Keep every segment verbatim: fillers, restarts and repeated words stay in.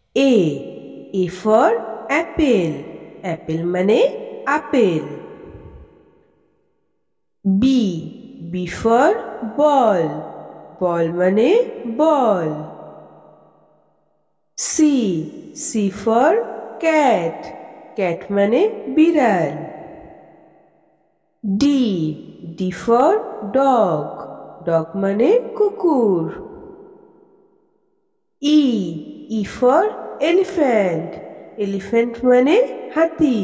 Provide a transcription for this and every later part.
A. A for apple. Apple মানে apple. B. B for ball. Ball মানে বল। C. C for cat. Cat মানে বিড়াল। D. D for dog. Dog মানে কুকুর। E. E for elephant. Elephant মানে হাতি।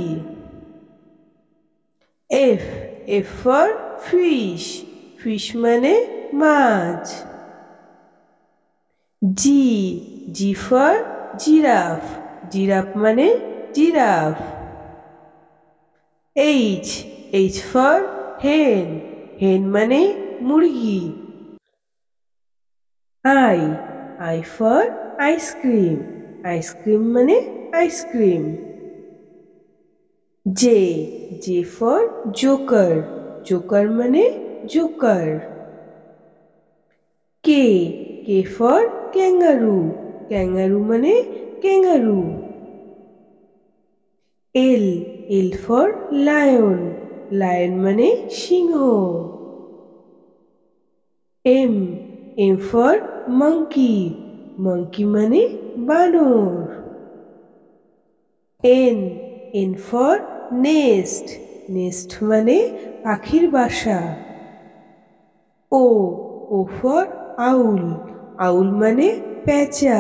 F. F for fish. Fish মানে মাছ। G. G for giraffe. Giraffe মানে giraffe. H. H for hen. Hen মানে মুরগি। I. I for ice cream. Ice cream মানে ice cream. J. J for joker. Joker মানে joker. K. K for kangaroo. Kangaroo মানে kangaroo. L. L for lion. Lion মানে সিংহ। M. M for monkey. Monkey মানে বানর। N. N for nest. Nest মানে পাখির বাসা। O. O for owl. Owl মানে পেঁচা।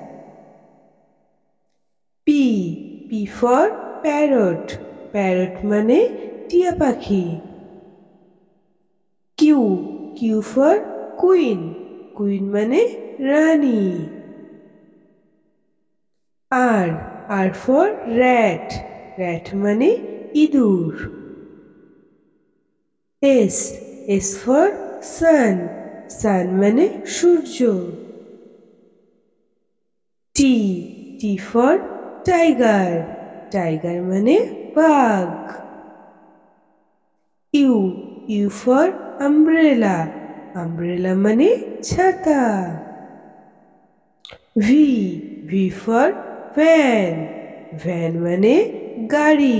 P. P for parrot. Parrot মানে টিয়া পাখি। Q. Q for queen. Queen মানে রানী। R. R for rat. Rat মানে ইঁদুর। S. S for sun. Sun মানে সূর্য। T. T for tiger. Tiger মানে বাঘ। U. U for umbrella. Umbrella মানে ছাতা। V. V for van. Van মানে গাড়ি।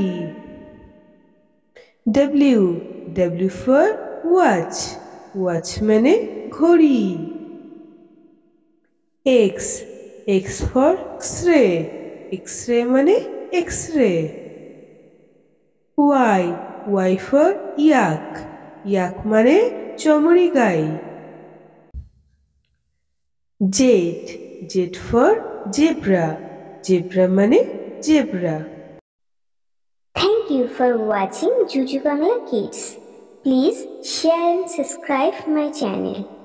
W. W for watch. Watch মানে ঘড়ি। X. X for X-ray. X-ray মানে X-ray. Y. Y for yak. Yak মানে চমড়ি গাই। Z. Z for zebra. Zebra মানে zebra. Thank you for watching Juju Bangla Kids. Please share and subscribe my channel.